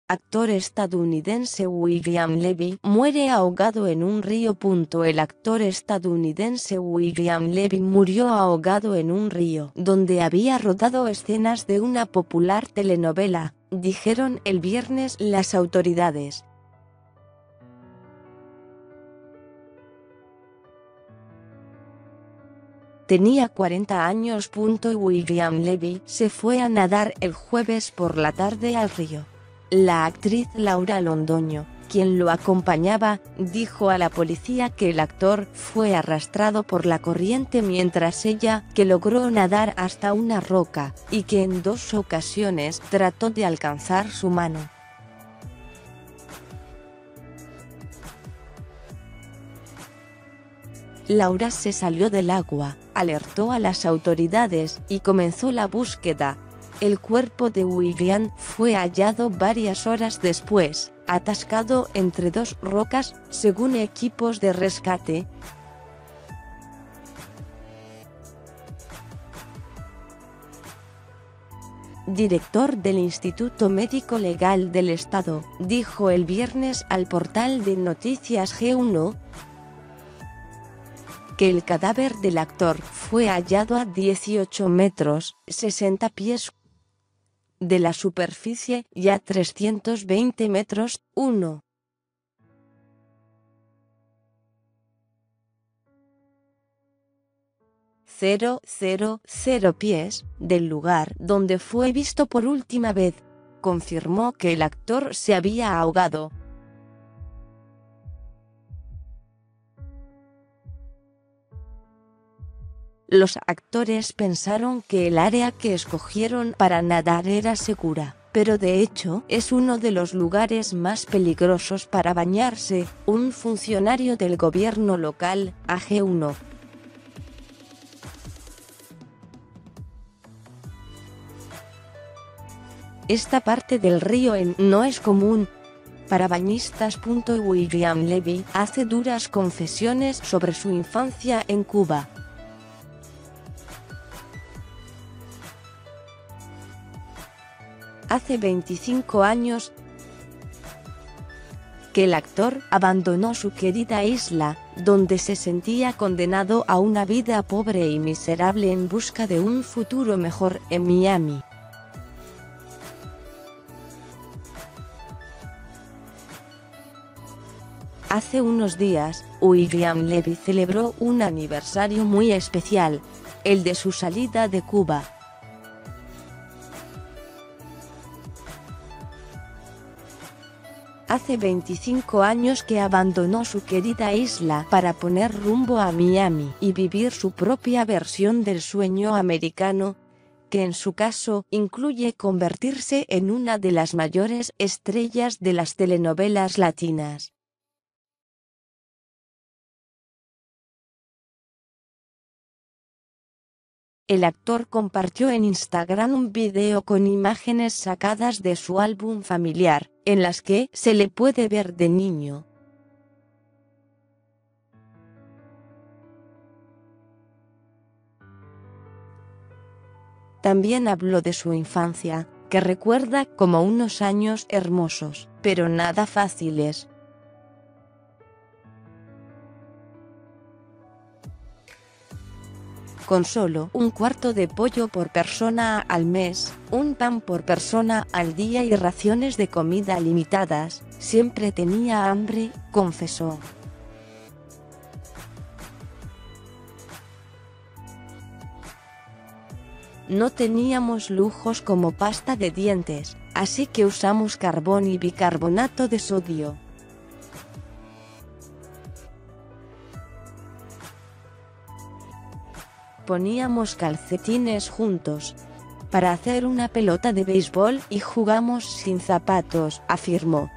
Actor estadounidense William Levy muere ahogado en un río. El actor estadounidense William Levy murió ahogado en un río donde había rodado escenas de una popular telenovela, dijeron el viernes las autoridades. Tenía 40 años. William Levy se fue a nadar el jueves por la tarde al río. La actriz Laura Londoño, quien lo acompañaba, dijo a la policía que el actor fue arrastrado por la corriente mientras ella, que logró nadar hasta una roca, y que en 2 ocasiones trató de alcanzar su mano. Laura se salió del agua, alertó a las autoridades y comenzó la búsqueda. El cuerpo de William fue hallado varias horas después, atascado entre 2 rocas, según equipos de rescate. Director del Instituto Médico Legal del Estado, dijo el viernes al portal de noticias G1 que el cadáver del actor fue hallado a 18 metros, 60 pies de la superficie y a 320 metros, 1,000 pies, del lugar donde fue visto por última vez. Confirmó que el actor se había ahogado. Los actores pensaron que el área que escogieron para nadar era segura, pero de hecho es uno de los lugares más peligrosos para bañarse, un funcionario del gobierno local, a G1. Esta parte del río no es común para bañistas. William Levy hace duras confesiones sobre su infancia en Cuba. Hace 25 años que el actor abandonó su querida isla, donde se sentía condenado a una vida pobre y miserable en busca de un futuro mejor en Miami. Hace unos días, William Levy celebró un aniversario muy especial, el de su salida de Cuba. Hace 25 años que abandonó su querida isla para poner rumbo a Miami y vivir su propia versión del sueño americano, que en su caso incluye convertirse en una de las mayores estrellas de las telenovelas latinas. El actor compartió en Instagram un video con imágenes sacadas de su álbum familiar, en las que se le puede ver de niño. También habló de su infancia, que recuerda como unos años hermosos, pero nada fáciles. Con solo un cuarto de pollo por persona al mes, un pan por persona al día y raciones de comida limitadas, siempre tenía hambre, confesó. No teníamos lujos como pasta de dientes, así que usamos carbón y bicarbonato de sodio. Poníamos calcetines juntos para hacer una pelota de béisbol y jugamos sin zapatos, afirmó.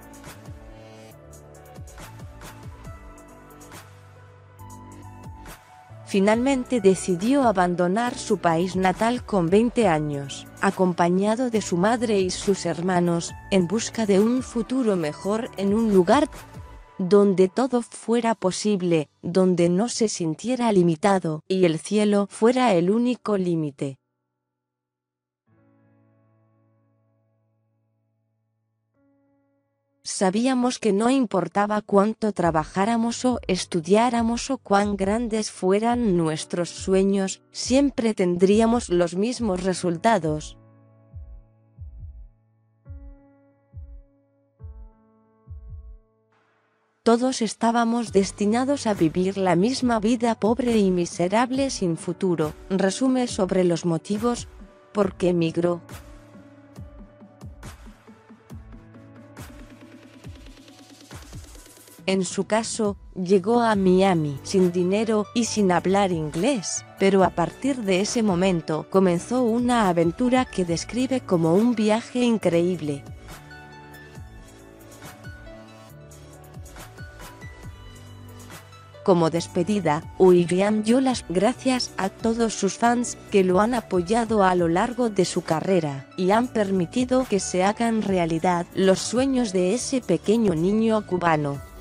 Finalmente decidió abandonar su país natal con 20 años, acompañado de su madre y sus hermanos, en busca de un futuro mejor en un lugar donde todo fuera posible, donde no se sintiera limitado y el cielo fuera el único límite. Sabíamos que no importaba cuánto trabajáramos o estudiáramos o cuán grandes fueran nuestros sueños, siempre tendríamos los mismos resultados. Todos estábamos destinados a vivir la misma vida pobre y miserable sin futuro. Resume sobre los motivos por qué emigró. En su caso, llegó a Miami sin dinero y sin hablar inglés, pero a partir de ese momento comenzó una aventura que describe como un viaje increíble. Como despedida, William dio las gracias a todos sus fans que lo han apoyado a lo largo de su carrera y han permitido que se hagan realidad los sueños de ese pequeño niño cubano.